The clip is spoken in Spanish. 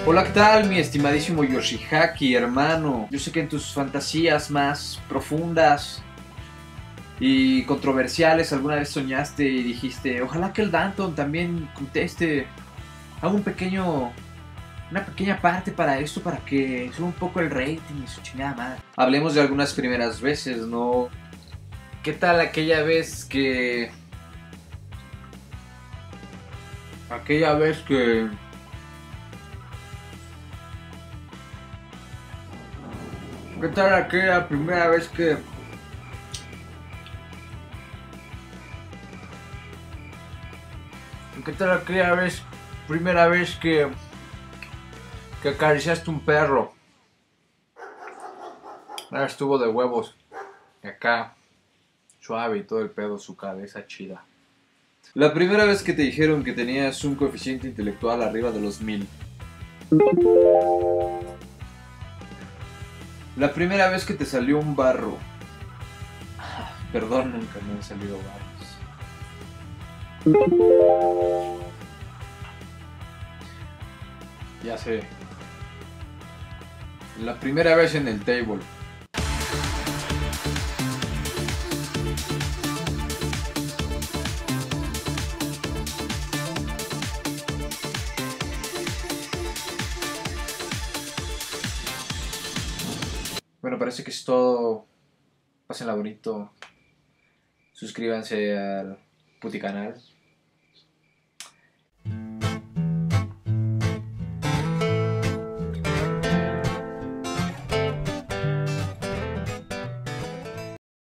Hola, ¿qué tal, mi estimadísimo Yoshihaki, hermano? Yo sé que en tus fantasías más profundas y controversiales alguna vez soñaste y dijiste, ojalá que el Danton también conteste. Hago una pequeña parte para esto, para que suba un poco el rating y su chingada madre. Hablemos de algunas primeras veces, ¿no? ¿Qué tal aquella vez que... Aquella vez que... ¿Qué tal aquella primera vez que... ¿Qué tal aquella vez, primera vez que acariciaste un perro? Ahora estuvo de huevos. Y acá, suave y todo el pedo, su cabeza chida. La primera vez que te dijeron que tenías un coeficiente intelectual arriba de los 1000. La primera vez que te salió un barro. Perdón, nunca me han salido barros. Ya sé. La primera vez en el table. Bueno, parece que es todo. Pásenla bonito. Suscríbanse al puti canal.